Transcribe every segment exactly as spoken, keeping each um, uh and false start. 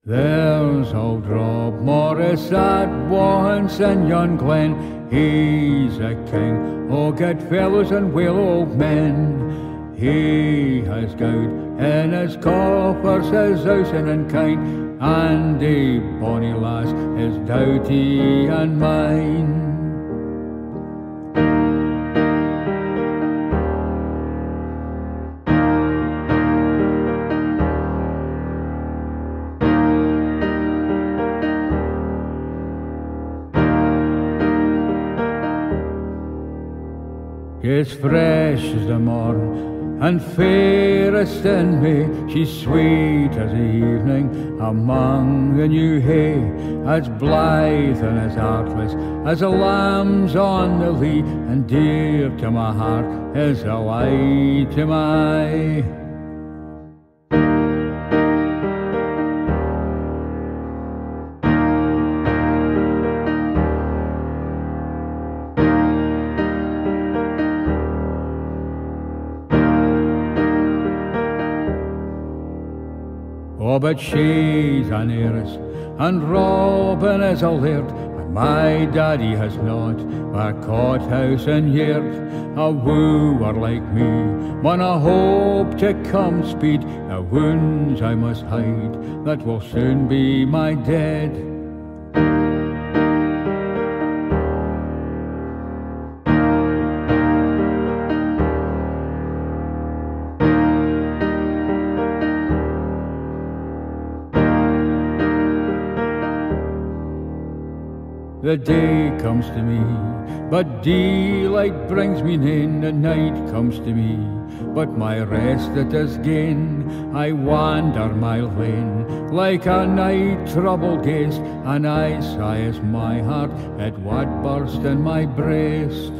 There's Auld Rob Morris at once in yon glen. He's a king o' good fellows and well old men. He has gowd in his coffers, his housen and kine, and a bonny lass is doughty and mine. It's fresh as the morn, and fairest in May. She's sweet as the evening among the new hay, as blithe and as artless as the lambs on the lea, and dear to my heart is the light to my eye. Oh, but she's an heiress, and Robin is alert, and my daddy has not a cot house in yert. A wooer like me, when I hope to come speed, the wounds I must hide that will soon be my dead. The day comes to me, but daylight brings me in. The night comes to me, but my rest it is gain. I wander my lane like a night troubled guest, and I sigh as my heart at what burst in my breast.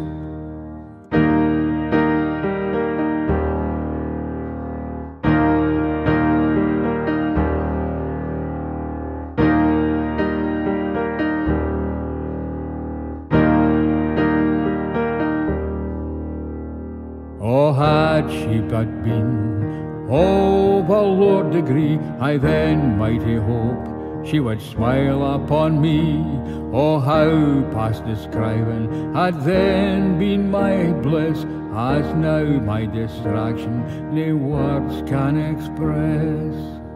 Oh, had she but been of a lower degree, I then mighty hope she would smile upon me. Oh, how past describing had then been my bliss, as now my distraction nae words can express.